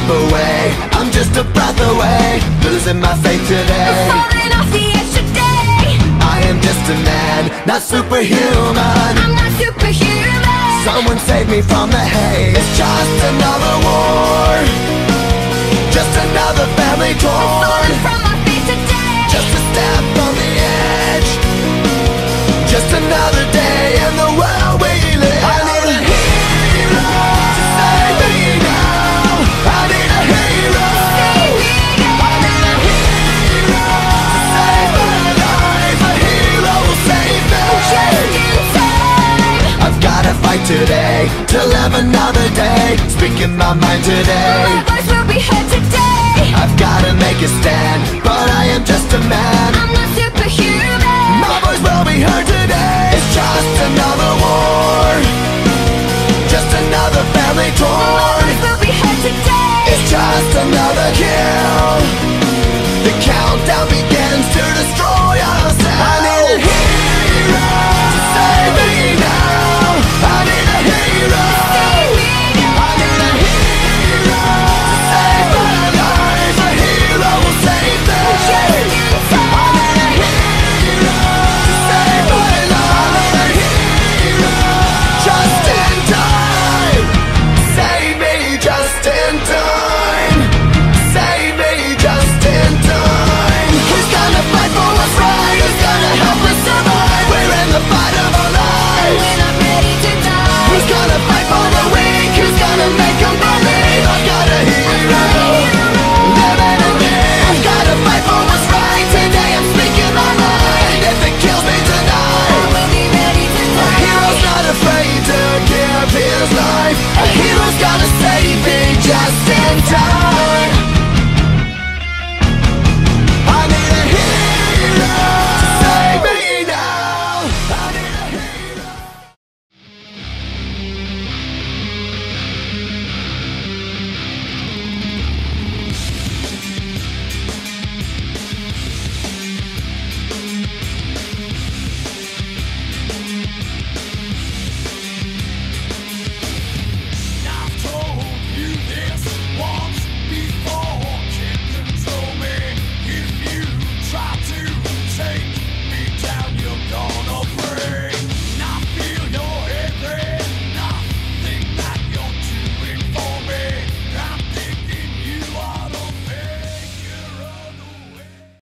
step away, I'm just a breath away, losing my faith today. I'm falling off the edge today. I am just a man, not superhuman. I'm not superhuman. Someone save me from the haze. It's just another war, just another family torn. Falling from my feet today. Just a step on the edge, just another day in the world we live. I need a hero to save me now. I need a hero. Save me now. I need a hero to save my life. A hero will save me. Just in time. I've gotta fight today to live another day, speaking my mind today. My voice will be heard today. I've gotta make a stand, but I am just a man. I'm not superhuman. My voice will be heard today. It's just another war, just another family My torn. voice will be heard today. It's just another kill. The countdown begins to destroy ourselves. I need a hero to save me now. I need a hero. Save me now. I need a hero to save my life. A hero will save me. Just in time. I need a hero to save my life. I need a hero just in time. Save me just in time.